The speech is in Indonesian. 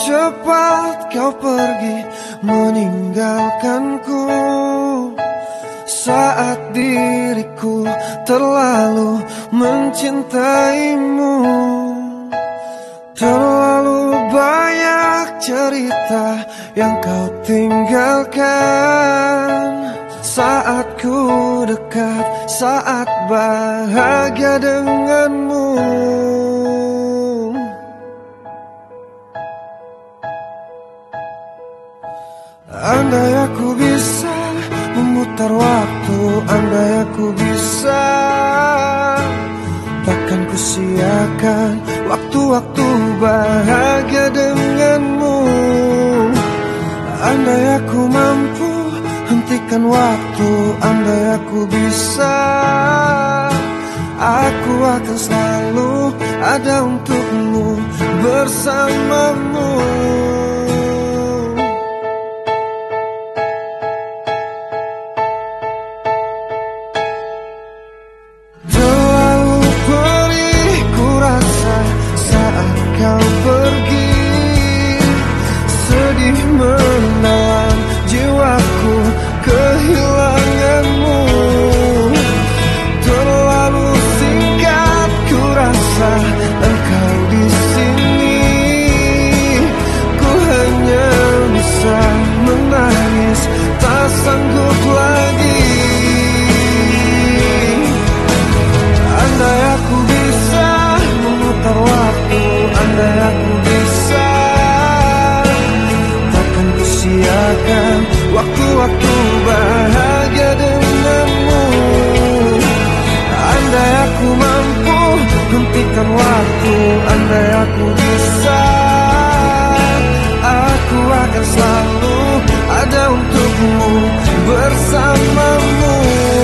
cepat kau pergi meninggalkanku, saat diriku terlalu mencintaimu. Terlalu banyak cerita yang kau tinggalkan saat ku dekat, saat bahagia denganmu. Andai aku bisa memutar waktu, andai aku bisa, takkan ku siakan waktu-waktu bahagia denganmu. Andai aku mampu hentikan waktu, andai aku bisa, aku akan selalu ada untukmu, bersamamu. Kau pergi, sedih menelan jiwaku kehilanganmu. Terlalu singkat ku rasa engkau di sini. Ku hanya bisa menangis, tak sanggup lagi. Andai aku bisa memutar waktu, andai aku bisa, takkan ku siakan waktu-waktu bahagia denganmu. Andai aku mampu hentikan waktu, andai aku bisa, aku akan selalu ada untukmu, bersamamu.